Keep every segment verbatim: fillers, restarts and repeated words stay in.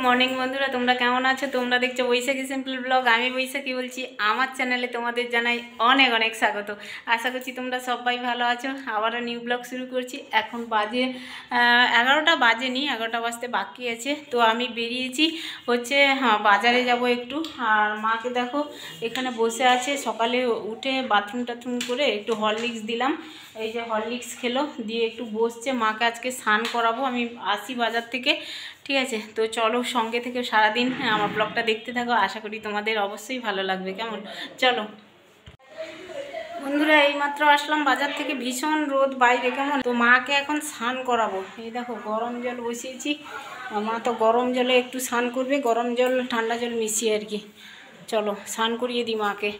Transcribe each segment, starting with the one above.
Morning বন্ধুরা, তোমরা কেমন আছো? তোমরা দেখছো বৈশাখী সিম্পল ব্লগ। আমি বৈশাখী বলছি। আমার চ্যানেলে তোমাদের জানাই অনেক অনেক স্বাগত। আশা করছি তোমরা সবাই ভালো আছো। আবারও নিউ ব্লগ শুরু করছি। এখন বাজে এগারোটা বাজেনি, এগারোটা বাজতে বাকি আছে। তো আমি বেরিয়েছি হচ্ছে হ্যাঁ বাজারে যাব একটু। আর মাকে দেখো এখানে বসে আছে। সকালে উঠে বাথরুম টাথরুম করে একটু হরলিক্স দিলাম। এই যে হরলিক্স খেলো, দিয়ে একটু বসছে। মাকে আজকে স্নান করাবো, আমি আসি বাজার থেকে। ঠিক আছে, তো চলো সঙ্গে থেকে সারাদিন আমার ব্লগটা দেখতে থাকো। আশা করি তোমাদের অবশ্যই ভালো লাগবে। কেমন? চলো বন্ধুরা, এইমাত্র আসলাম বাজার থেকে। ভীষণ রোদ বাইরে, কেমন। তো মাকে এখন স্নান করাবো। এই দেখো গরম জল বসিয়েছি। মা তো গরম জলে একটু স্নান করবে, গরম জল ঠান্ডা জল মিশিয়ে আর কি। চলো স্নান করিয়ে দিই মাকে।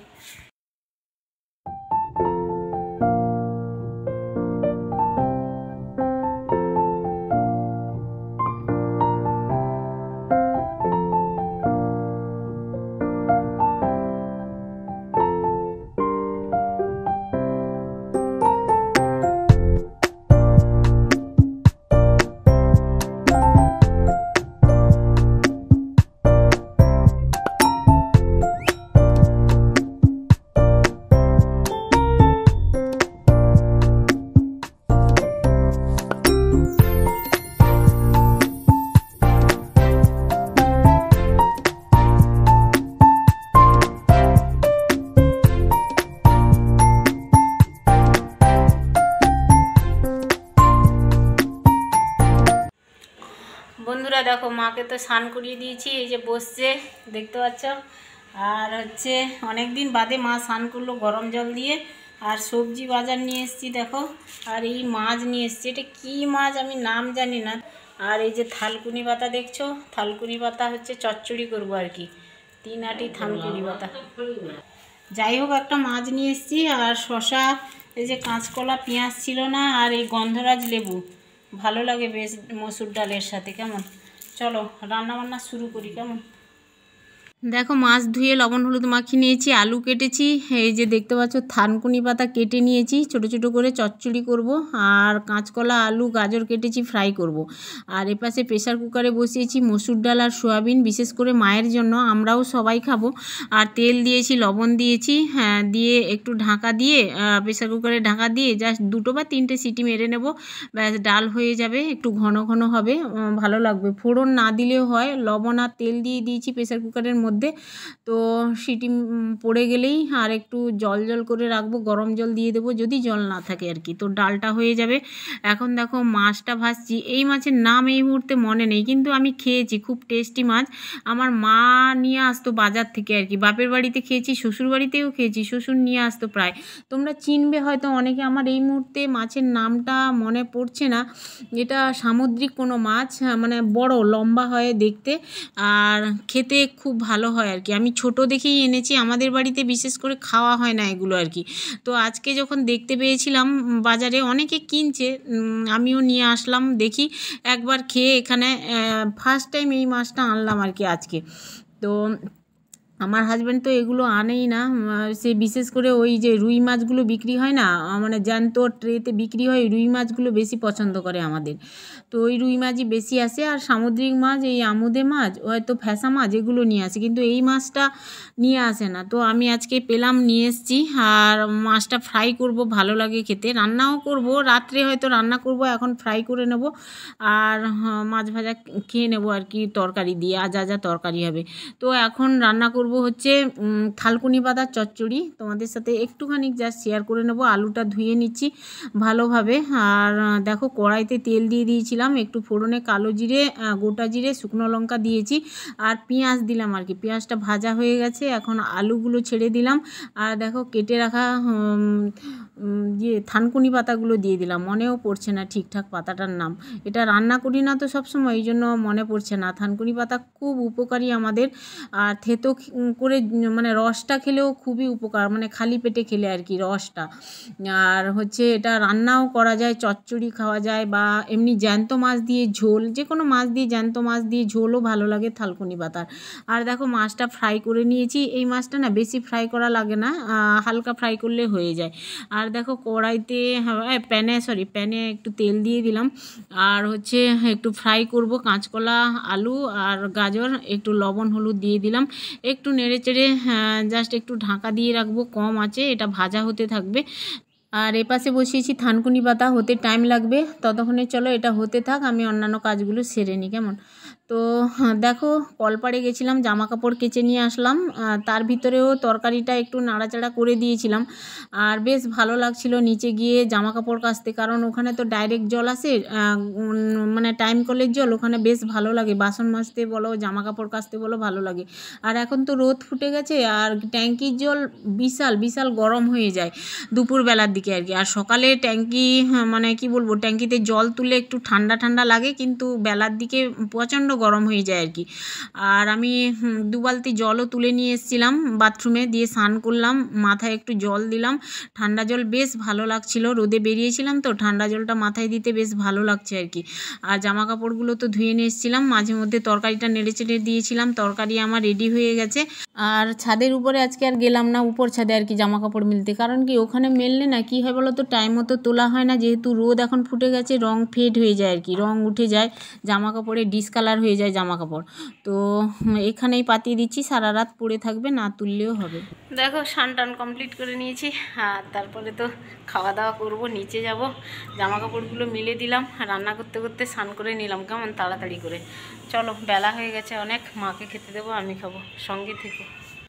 বন্ধুরা দেখো, মাকে তো স্নান করিয়ে দিয়েছি। এই যে বসছে, দেখতে পাচ্ছ। আর হচ্ছে অনেক দিন বাদে মা স্নান করলো গরম জল দিয়ে। আর সবজি বাজার নিয়ে এসেছি দেখো। আর এই মাছ নিয়ে এসেছি। এটা কী মাছ আমি নাম জানি না। আর এই যে থালকুনি পাতা দেখছো, থালকুনি পাতা হচ্ছে চচ্চড়ি করবো আর কি। তিন আটি থালকুনি পাতা। যাই হোক, একটা মাছ নিয়ে এসেছি। আর শশা, এই যে কাঁচকলা, পেঁয়াজ ছিল না। আর এই গন্ধরাজ লেবু ভালো লাগে বেশ মসুর ডালের সাথে। কেমন? চলো রান্না বান্না শুরু করি। কেমন? দেখো মাছ ধুয়ে লবণ হলুদ মাখিয়ে নিয়েছি, আলু কেটেছি। এই যে দেখতে পাচ্ছ থানকুনি পাতা কেটে নিয়েছি, ছোট ছোট করে চচ্চড়ি করব। আর কাঁচকলা, আলু, গাজর কেটেছি, ফ্রাই করব। আর এপাশে প্রেসার কুকারে বসিয়েছি মসুর ডাল আর সোয়াবিন, বিশেষ করে মায়ের জন্য, আমরাও সবাই খাবো। আর তেল দিয়েছি, লবণ দিয়েছি, হ্যাঁ দিয়ে একটু ঢাকা দিয়ে প্রেসার কুকারে ঢাকা দিয়ে জাস্ট দুটো বা তিনটে সিটি মেরে নেব। ব্যাস ডাল হয়ে যাবে, একটু ঘন ঘন হবে, ভালো লাগবে। ফোড়ন না দিলেও হয়। লবণ আর তেল দিয়ে দিয়েছি প্রেসার কুকারের মধ্যে। তো সিটি পড়ে গেলেই আর একটু জল জল করে রাখবো, গরম জল দিয়ে দেবো যদি জল না থাকে আর কি। তো ডালটা হয়ে যাবে। এখন দেখো মাছটা ভাজছি। এই মাছের নাম এই মুহূর্তে মনে নেই, কিন্তু আমি খেয়েছি, খুব টেস্টি মাছ। আমার মা নিয়ে আসতো বাজার থেকে আর কি। বাপের বাড়িতে খেয়েছি, শ্বশুর বাড়িতেও খেয়েছি, শ্বশুর নিয়ে আসতো প্রায়। তোমরা চিনবে হয়তো অনেকে, আমার এই মুহূর্তে মাছের নামটা মনে পড়ছে না। এটা সামুদ্রিক কোনো মাছ, মানে বড় লম্বা হয় দেখতে, আর খেতে খুব ভালো হয় আর কি। আমি ছোট দেখেই এনেছি, আমাদের বাড়িতে বিশেষ করে খাওয়া হয় না এগুলো আর কি। তো আজকে যখন দেখতে পেয়েছিলাম বাজারে অনেকে কিনছে, আমিও নিয়ে আসলাম, দেখি একবার খেয়ে। এখানে ফার্স্ট টাইম এই মাছটা আনলাম আর কি আজকে। তো আমার হাজব্যান্ড তো এগুলো আনেই না। সে বিশেষ করে ওই যে রুই মাছগুলো বিক্রি হয় না, মানে জ্যান্ত ট্রেতে বিক্রি হয়, রুই মাছগুলো বেশি পছন্দ করে আমাদের। তো ওই রুই মাছই বেশি আসে। আর সামুদ্রিক মাছ, এই আমুদে মাছ, হয়তো ফ্যাসা মাছ, এগুলো নিয়ে আসে, কিন্তু এই মাছটা নিয়ে আসে না। তো আমি আজকে পেলাম, নিয়ে এসেছি। আর মাছটা ফ্রাই করব, ভালো লাগে খেতে। রান্নাও করব, রাত্রে হয়তো রান্না করব, এখন ফ্রাই করে নেব। আর মাছ ভাজা খেয়ে নেব আর কি, তরকারি দিয়ে, আর যা যা তরকারি হবে। তো এখন রান্না করব হচ্ছে থালকুনি পাতার চচ্চড়ি। তোমাদের সাথে একটুখানি জাস্ট শেয়ার করে নেব। আলুটা ধুয়ে নিচ্ছি ভালোভাবে। আর দেখো কড়াইতে তেল দিয়ে দিয়েছিলাম, একটু ফোড়নে কালো জিরে, গোটা জিরে, শুকনো লঙ্কা দিয়েছি। আর পেঁয়াজ দিলাম আর কি। পেঁয়াজটা ভাজা হয়ে গেছে, এখন আলুগুলো ছেড়ে দিলাম। আর দেখো কেটে রাখা ইয়ে থানকুনি পাতাগুলো দিয়ে দিলাম। মনেও পড়ছে না ঠিকঠাক পাতাটার নাম। এটা রান্না করি না তো সবসময়, এই জন্য মনে পড়ছে না। থানকুনি পাতা খুব উপকারী আমাদের। আর থেতো করে মানে রসটা খেলেও খুবই উপকার, মানে খালি পেটে খেলে আর কি রসটা। আর হচ্ছে এটা রান্নাও করা যায়, চচ্চড়ি খাওয়া যায়, বা এমনি জ্যান্ত মাছ দিয়ে ঝোল, যে কোনো মাছ দিয়ে, জ্যান্ত মাছ দিয়ে ঝোলও ভালো লাগে থালকুনি পাতার। আর দেখো মাছটা ফ্রাই করে নিয়েছি। এই মাছটা না বেশি ফ্রাই করা লাগে না, হালকা ফ্রাই করলে হয়ে যায়। আর দেখো কড়াইতে প্যানে সরি প্যানে একটু তেল দিয়ে দিলাম, আর হচ্ছে একটু ফ্রাই করব কাঁচকলা, আলু আর গাজর, একটু লবণ হলুদ দিয়ে দিলাম, একটু নেড়ে চেড়ে জাস্ট একটু ঢাকা দিয়ে রাখবো কম আঁচে, এটা ভাজা হতে থাকবে। আর এপাশে বসিয়েছি থানকুনি পাতা, হতে টাইম লাগবে, ততক্ষণে চলো এটা হতে থাক, আমি অন্যান্য কাজগুলো সেরে নিই কেমন। তো দেখো কলপাড়ে গেছিলাম, জামা কাপড় কেচে নিয়ে আসলাম, তার ভিতরেও তরকারিটা একটু নাড়াচাড়া করে দিয়েছিলাম, আর বেশ ভালো লাগছিল নিচে গিয়ে জামা কাপড় কাচতে, কারণ ওখানে তো ডাইরেক্ট জল আসে, মানে টাইম কলের জল, ওখানে বেশ ভালো লাগে বাসন মাজতে বলো জামা কাপড় কাচতে বলো ভালো লাগে। আর এখন তো রোদ ফুটে গেছে, আর ট্যাঙ্কির জল বিশাল বিশাল গরম হয়ে যায় দুপুরবেলার দিকে আর কি। আর সকালে ট্যাঙ্কি মানে কি বলবো, ট্যাঙ্কিতে জল তুলে একটু ঠান্ডা ঠান্ডা লাগে, কিন্তু বেলার দিকে প্রচণ্ড গরম হয়ে যায় আর কি। আর আমি দু বালতি জলও তুলে নিয়ে এসেছিলাম বাথরুমে, দিয়ে স্নান করলাম, মাথায় একটু জল দিলাম, ঠান্ডা জল বেশ ভালো লাগছিল, রোদে বেরিয়েছিলাম তো ঠান্ডা জলটা মাথায় দিতে বেশ ভালো লাগছে আর কি। আর জামা কাপড়গুলো তো ধুয়ে নিয়ে এসেছিলাম, মাঝে মধ্যে তরকারিটা নেড়ে চেড়ে দিয়েছিলাম, তরকারি আমার রেডি হয়ে গেছে। আর ছাদের উপরে আজকে আর গেলাম না, উপর ছাদে আর কি জামা কাপড় মিলতে, কারণ কি ওখানে মেললে না কি হয় বলো তো, টাইম মতো তোলা হয় না, যেহেতু রোদ এখন ফুটে গেছে, রং ফেড হয়ে যায় আর কি, রং উঠে যায় জামা কাপড়ে, ডিসকালার হয়ে যায় জামা কাপড়। তো এখানেই পাতিয়ে দিচ্ছি, সারা রাত পরে থাকবে, না তুললেও হবে। দেখো স্নান টান কমপ্লিট করে নিয়েছি, আর তারপরে তো খাওয়া দাওয়া করব, নিচে যাব, জামা কাপড়গুলো মিলে দিলাম, রান্না করতে করতে স্নান করে নিলাম কেমন তাড়াতাড়ি করে। চলো বেলা হয়ে গেছে অনেক, মাকে খেতে দেবো, আমি খাবো, সঙ্গে থেকে।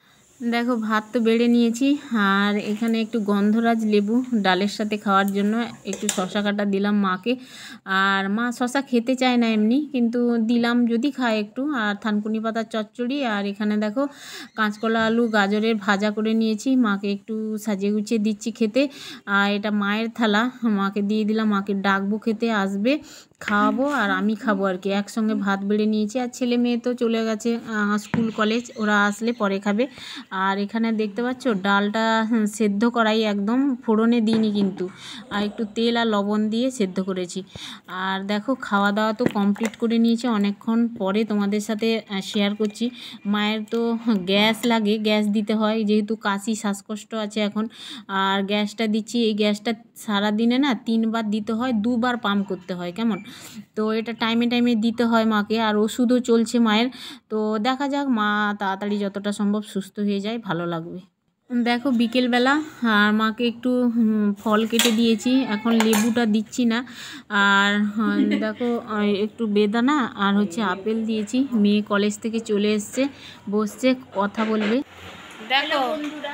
দেখো ভাত তো বেড়ে নিয়েছি, আর এখানে একটু গন্ধরাজ লেবু ডালের সাথে খাওয়ার জন্য একটু শশা কাটা দিলাম মাকে। আর মা শশা খেতে চায় না এমনি, কিন্তু দিলাম যদি খায় একটু। আর থানকুনি পাতার চচ্চড়ি, আর এখানে দেখো কাঁচকলা আলু গাজরের ভাজা করে নিয়েছি, মাকে একটু সাজিয়ে গুছিয়ে দিচ্ছি খেতে। আর এটা মায়ের থালা, মাকে দিয়ে দিলাম, মাকে ডাকবো খেতে, আসবে খাওয়াবো আর আমি খাবো আর কি, একসঙ্গে ভাত বেড়ে নিয়েছি। আর ছেলে মেয়ে তো চলে গেছে স্কুল কলেজ, ওরা আসলে পরে খাবে। আর এখানে দেখতে পাচ্ছ ডালটা সেদ্ধ করাই, একদম ফোড়নে দিইনি কিন্তু, আর একটু তেল আর লবণ দিয়ে সেদ্ধ করেছি। আর দেখো খাওয়া দাওয়া তো কমপ্লিট করে নিয়েছি, অনেকক্ষণ পরে তোমাদের সাথে শেয়ার করছি। মায়ের তো গ্যাস লাগে, গ্যাস দিতে হয়, যেহেতু কাশি শ্বাসকষ্ট আছে এখন, আর গ্যাসটা দিচ্ছি, এই গ্যাসটা সারাদিনে না তিনবার দিতে হয়, দুবার পাম্প করতে হয় কেমন। তো এটা টাইমে টাইমে দিতে হয় মাকে, আর ওষুধও চলছে মায়ের। তো দেখা যাক, মা তাড়াতাড়ি যতটা সম্ভব সুস্থ হয়ে যায়, ভালো লাগবে। দেখো বিকেলবেলা আর মাকে একটু ফল কেটে দিয়েছি, এখন লেবুটা দিচ্ছি না। আর দেখো একটু বেদানা আর হচ্ছে আপেল দিয়েছি, মেয়ে কলেজ থেকে চলে এসছে, বসছে কথা বলবে। দেখো বন্ধুরা,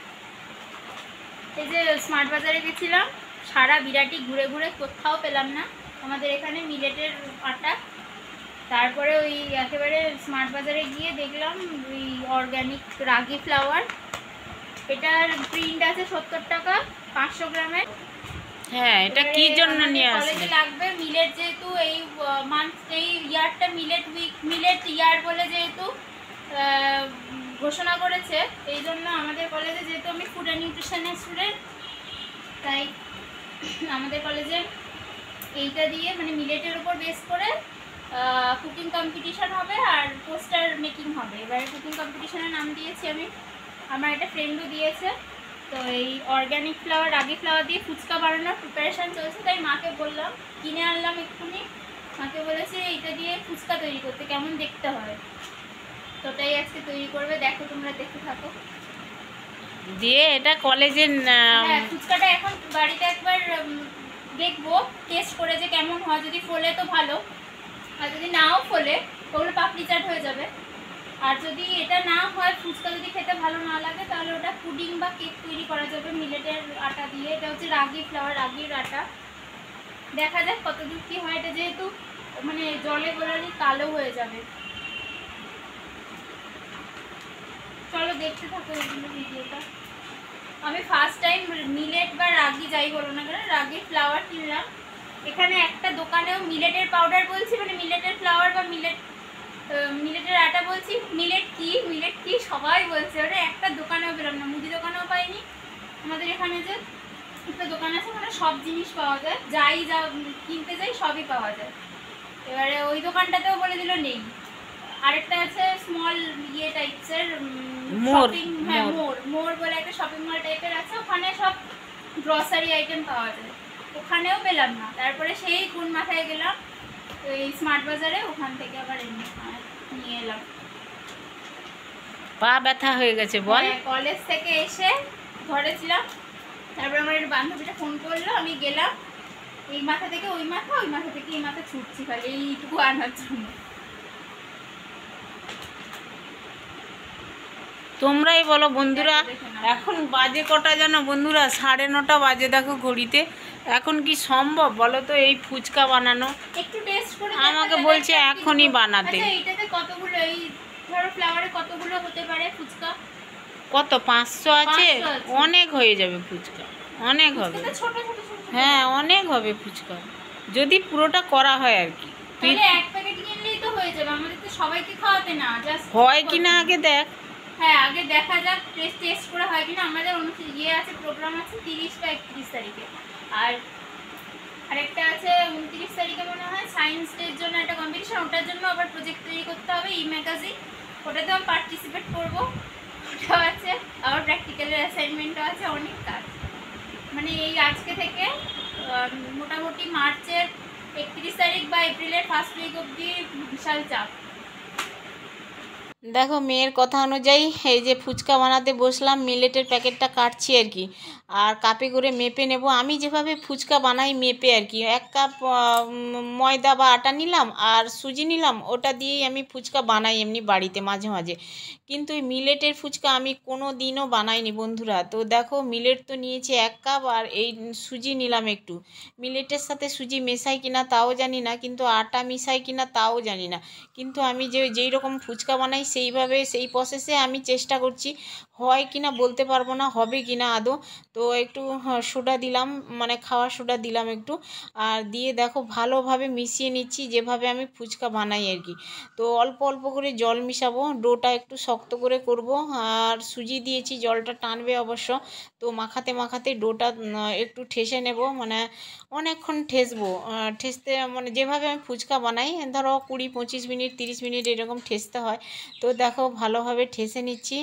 এই যে স্মার্ট বাজারে গেছিলাম, সারা বিরাটি ঘুরে ঘুরে কোথাও পেলাম না আমাদের এখানে মিলেটের আটা। তারপরে ওই একেবারে স্মার্ট বাজারে গিয়ে দেখলাম ওই অর্গ্যানিক রাগি ফ্লাওয়ার, এটার প্রিন্ট আছে সত্তর টাকা পাঁচশো গ্রামের। হ্যাঁ, এটা কি জন্য নিয়ে আসলে কলেজে লাগবে, মিলেট যেহেতু এই মান্থ এই ইয়ারটা মিলেট উইক, মিলেট ইয়ার বলে যেহেতু ঘোষণা করেছে, এই জন্য আমাদের কলেজে, যেহেতু আমি ফুড অ্যান্ড নিউট্রিশনের স্টুডেন্ট, তাই আমাদের কলেজে এইটা দিয়ে মানে মিলেটের উপর বেস করে কুকিং কম্পিটিশান হবে আর পোস্টার মেকিং হবে। এবারে কুকিং কম্পিটিশানের নাম দিয়েছি আমি, আমার একটা ফ্রেন্ডও দিয়েছে। তো এই অর্গ্যানিক ফ্লাওয়ার রাগি ফ্লাওয়ার দিয়ে ফুচকা বানানোর প্রিপারেশান চলছে, তাই মাকে বললাম, কিনে আনলাম এক্ষুনি। মাকে বলেছে এইটা দিয়ে ফুচকা তৈরি করতে, কেমন দেখতে হয়, তো তাই আজকে তৈরি করবে, দেখো তোমরা দেখতে থাকো। দিয়ে এটা কলেজের হ্যাঁ, ফুচকাটা এখন বাড়িতে একবার দেখবো টেস্ট করে যে কেমন হয়, যদি ফোলে তো ভালো, আর যদি নাও ফোলে ওগুলো পাপড়ি চাট হয়ে যাবে। আর যদি এটা না হয়, ফুচকা যদি খেতে ভালো না লাগে, তাহলে ওটা পুডিং বা কেক তৈরি করা যাবে মিলেটের আটা দিয়ে। এটা হচ্ছে রাগি ফ্লাওয়ার, রাগির আটা। দেখা যাক কতদূর কী হয়, এটা যেহেতু মানে জলে গোলালি কালো হয়ে যাবে। চলো দেখতে থাকো এইগুলো ভিডিওটা। আমি ফার্স্ট টাইম মিলেট বা রাগি যাই বলো না কেন, রাগির ফ্লাওয়ার কিনলাম। এখানে একটা দোকানেও মিলেটের পাউডার বলছি, মানে মিলেটের ফ্লাওয়ার বা মিলেট মিলেটের আটা বলছি, মিলেট কি মিলেট কি সবাই বলছে, ওটা একটা দোকানেও পেলাম না, মুদি দোকানেও পাইনি। আমাদের এখানে যে একটা দোকান আছে, ওখানে সব জিনিস পাওয়া যায়, যাই যা কিনতে যাই সবই পাওয়া যায়। এবারে ওই দোকানটাতেও বলে দিল নেই। আরেকটা আছে স্মল ইয়ে টাইপসের শপিং, হ্যাঁ মোর মোর বলে একটা শপিং মল টাইপের আছে, ওখানে সব গ্রসারি আইটেম পাওয়া যায়, ওখানেও পেলাম না। তারপরে সেই কোন মাথায় গেলাম ওই স্মার্ট বাজারে, ওখান থেকে আবার এমনি নিয়ে এলাম। পা ব্যথা হয়ে গেছে বল। কলেজ থেকে এসে ঘরে ছিলাম, তারপরে আমার একটা বান্ধবীটা ফোন করলো, আমি গেলাম, এই মাথা থেকে ওই মাথা, ওই মাথা থেকে এই মাথা ছুটছি খালি এইটুকু আনার জন্য। তোমরাই বলো বন্ধুরা, এখন বাজে কটা জানো বন্ধুরা? সাড়ে নটা বাজে দেখো ঘড়িতে। এখন কি সম্ভব বলো তো এই ফুচকা বানানো? একটু টেস্ট করে আমাকে বলছে এখনই বানাতে। আচ্ছা এইটাতে কতগুলো, এই ধরো ফ্লেভারে কতগুলো হতে পারে ফুচকা? কত পাঁচশো আছে? অনেক হয়ে যাবে ফুচকা, অনেক হবে। হ্যাঁ অনেক হবে ফুচকা যদি পুরোটা করা হয় আর কি। তাহলে এক প্যাকেট কিনলেই তো হয়ে যাবে, আমাদের তো সবাইকে খাওয়াতে না, জাস্ট হয় কিনা আগে দেখ। হ্যাঁ আগে দেখা যাক, টেস্ট টেস্ট করে হয় কিনা। আমাদের অনুষ্ঠান ইয়ে আছে, প্রোগ্রাম আছে তিরিশ বা একত্রিশ তারিখে, আর আরেকটা আছে উনত্রিশ তারিখে মনে হয়, সায়েন্স ডের জন্য একটা কম্পিটিশন, ওটার জন্য আবার প্রজেক্ট তৈরি করতে হবে, ই ম্যাগাজিন, ওটাতে আমি পার্টিসিপেট করবো, ওটাও আছে, আবার প্র্যাকটিক্যালের অ্যাসাইনমেন্টও আছে, অনেক কাজ। মানে এই আজকে থেকে মোটামুটি মার্চের একত্রিশ তারিখ বা এপ্রিলের ফার্স্ট উইক অবধি বিশাল চাপ। দেখো মেয়ের কথা অনুযায়ী এই যে ফুচকা বানাতে বসলাম, মিলেটের প্যাকেটটা কাটছি আর কি, আর কাপে করে মেপে নেব। আমি যেভাবে ফুচকা বানাই মেপে আর কি, এক কাপ ময়দা বা আটা নিলাম আর সুজি নিলাম, ওটা দিয়েই আমি ফুচকা বানাই এমনি বাড়িতে মাঝে মাঝে। কিন্তু এই মিলেটের ফুচকা আমি কোনো দিনও বানাইনি বন্ধুরা। তো দেখো মিলেট তো নিয়েছি এক কাপ, আর এই সুজি নিলাম একটু। মিলেটের সাথে সুজি মেশাই কিনা তাও জানি না, কিন্তু আটা মিশাই কিনা তাও জানি না। কিন্তু আমি যে যেই রকম ফুচকা বানাই সেইভাবে সেই প্রসেসে আমি চেষ্টা করছি, হয় কিনা বলতে পারবো না, হবে কিনা আদৌ। তো একটু সোডা দিলাম, মানে খাওয়ার সোডা দিলাম একটু, আর দিয়ে দেখো ভালোভাবে মিশিয়ে নিচ্ছি যেভাবে আমি ফুচকা বানাই আর কি। তো অল্প অল্প করে জল মিশাবো, ডোটা একটু শক্ত করে করব, আর সুজি দিয়েছি জলটা টানবে অবশ্য। তো মাখাতে মাখাতে ডোটা একটু ঠেসে নেব, মানে অনেকক্ষণ ঠেসবো, ঠেসতে মানে যেভাবে আমি ফুচকা বানাই ধরো কুড়ি পঁচিশ মিনিট তিরিশ মিনিট এরকম ঠেসতে হয়। তো দেখো ভালোভাবে ঠেসে নিচ্ছি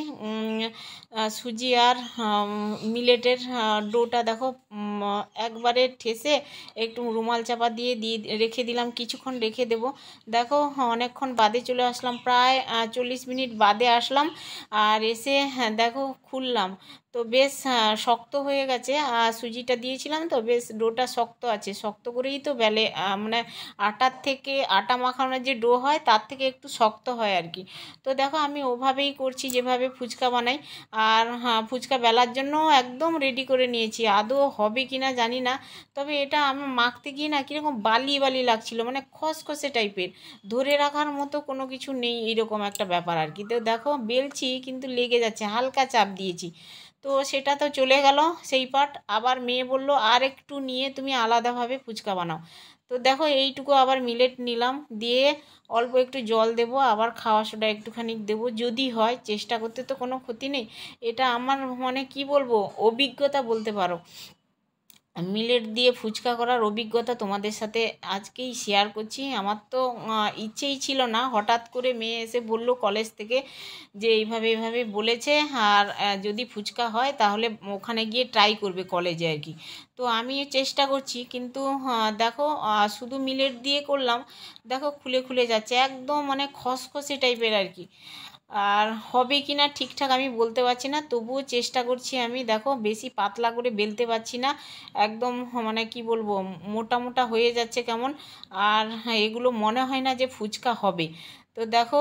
সুজি আর মিলেটের ডোটা। দেখো একবারে ঠেসে একটু রুমাল চাপা দিয়ে দিয়ে রেখে দিলাম, কিছুক্ষণ রেখে দেব। দেখো অনেকক্ষণ বাদে চলে আসলাম, প্রায় চল্লিশ মিনিট বাদে আসলাম, আর এসে দেখো খুললাম, তো বেশ শক্ত হয়ে গেছে। আর সুজিটা দিয়েছিলাম তো বেশ ডোটা শক্ত আছে, শক্ত করেই তো বেলে, মানে আটার থেকে আটা মাখানোর যে ডো হয় তার থেকে একটু শক্ত হয় আর কি। তো দেখো আমি ওভাবেই করছি যেভাবে ফুচকা বানাই। আর হ্যাঁ ফুচকা বেলার জন্য একদম রেডি করে নিয়েছি, আদৌ হবে কি না জানি না, তবে এটা আমি মাখতে গিয়ে না কীরকম বালি বালি লাগছিল, মানে খসখসে টাইপের, ধরে রাখার মতো কোনো কিছু নেই, এইরকম একটা ব্যাপার আর কি। তো দেখো বেলছি কিন্তু লেগে যাচ্ছে, হালকা চাপ দিয়েছি, তো সেটা তো চলে গেল সেই পার্ট। আবার মেয়ে বলল আর একটু নিয়ে তুমি আলাদাভাবে ফুচকা বানাও। তো দেখো এইটুকু আবার মিলেট নিলাম, দিয়ে অল্প একটু জল দেব, আবার খাওয়া সোডা একটুখানি দেবো, যদি হয়, চেষ্টা করতে তো কোনো ক্ষতি নেই। এটা আমার মানে কি বলবো অভিজ্ঞতা বলতে পারো, মিলেট দিয়ে ফুচকা করার অভিজ্ঞতা তোমাদের সাথে আজকেই শেয়ার করছি। আমার তো ইচ্ছেই ছিল না, হঠাৎ করে মেয়ে এসে বলল কলেজ থেকে যে এইভাবে এইভাবে বলেছে, আর যদি ফুচকা হয় তাহলে ওখানে গিয়ে ট্রাই করবে কলেজে আর কি। তো আমি চেষ্টা করছি, কিন্তু দেখো শুধু মিলেট দিয়ে করলাম, দেখো খুলে খুলে যাচ্ছে একদম, মানে খসখসে টাইপের আর কি। আর হবে কি না ঠিকঠাক আমি বলতে পারছি না, তবুও চেষ্টা করছি আমি। দেখো বেশি পাতলা করে বেলতে পারছি না, একদম মানে কি বলবো মোটা মোটা হয়ে যাচ্ছে কেমন, আর এগুলো মনে হয় না যে ফুচকা হবে। তো দেখো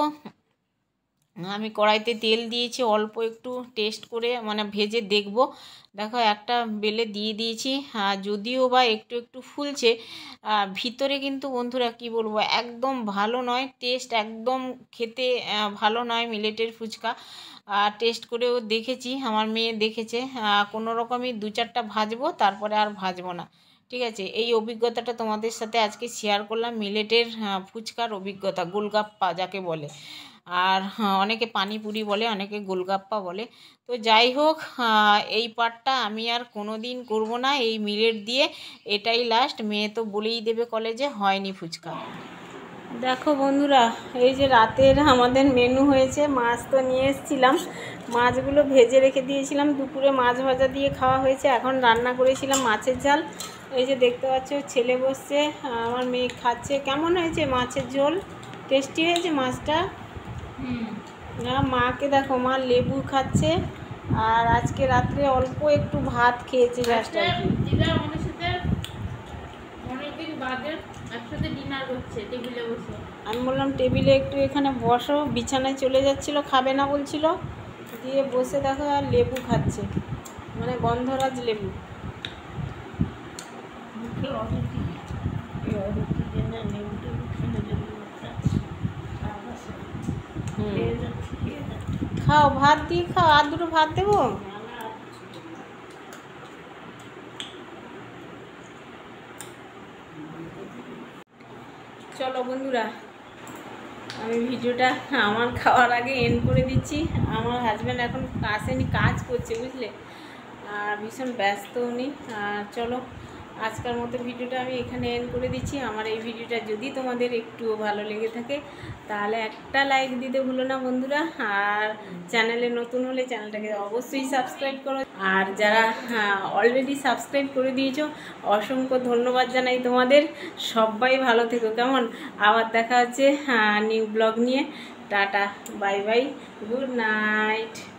আমি কড়াইতে তেল দিয়েছি অল্প একটু, টেস্ট করে মানে ভেজে দেখব। দেখো একটা বেলে দিয়ে দিয়েছি, যদিও বা একটু একটু ফুলছে, ভিতরে কিন্তু বন্ধুরা কি বলবো একদম ভালো নয়, টেস্ট একদম খেতে ভালো নয় মিলেটের ফুচকা। টেস্ট করেও দেখেছি, আমার মেয়ে দেখেছে, কোনো রকমই দু চারটা ভাজবো, তারপরে আর ভাজবো না। ঠিক আছে, এই অভিজ্ঞতাটা তোমাদের সাথে আজকে শেয়ার করলাম, মিলেটের ফুচকার অভিজ্ঞতা, গোলগাপ্পা যাকে বলে, আর অনেকে পানিপুরি বলে, অনেকে গোলগাপ্পা বলে। তো যাই হোক, এই পার্টটা আমি আর কোনো দিন করবো না এই মিলেট দিয়ে, এটাই লাস্ট। মেয়ে তো বলেই দেবে কলেজে হয়নি ফুচকা। দেখো বন্ধুরা, এই যে রাতের আমাদের মেনু হয়েছে, মাছ তো নিয়ে এসেছিলাম, মাছগুলো ভেজে রেখে দিয়েছিলাম, দুপুরে মাছ ভাজা দিয়ে খাওয়া হয়েছে। এখন রান্না করেছিলাম মাছের ঝাল। এই যে দেখতে পাচ্ছ ছেলে বসছে, আমার মেয়ে খাচ্ছে। কেমন হয়েছে মাছের ঝোল? টেস্টি হয়েছে মাছটা। না, মাকে দেখো, মা লেবু খাচ্ছে। আর আজকে রাত্রে অল্প একটু ভাত খেয়েছে জাস্ট আর কি। আমি বললাম টেবিলে একটু এখানে বসো, বিছানায় চলে যাচ্ছিল, খাবে না বলছিল, দিয়ে বসে দেখো আর লেবু খাচ্ছে, মানে গন্ধরাজ লেবু। খাও, ভাত দিয়ে খাও, আর দুটো ভাত দেবো। চলো বন্ধুরা, আমি ভিডিওটা আমার খাওয়ার আগে এন্ড করে দিচ্ছি। আমার হাজব্যান্ড এখন আসেনি, কাজ করছে বুঝলে, আর ভীষণ ব্যস্ত উনি। আর চলো, আজকের মতো ভিডিওটা আমি এখানে এন্ড করে দিচ্ছি। আমার এই ভিডিওটা যদি তোমাদের একটু ভালো লেগে থাকে তাহলে একটা লাইক দিতে ভুলো না বন্ধুরা। আর চ্যানেলে নতুন হলে চ্যানেলটাকে অবশ্যই সাবস্ক্রাইব করো। আর যারা অলরেডি সাবস্ক্রাইব করে দিয়েছো, অসংখ্য ধন্যবাদ জানাই তোমাদের। সবাই ভালো থেকো, কেমন? আবার দেখা হচ্ছে নিউ ব্লগ নিয়ে। Tata, bye bye, good night.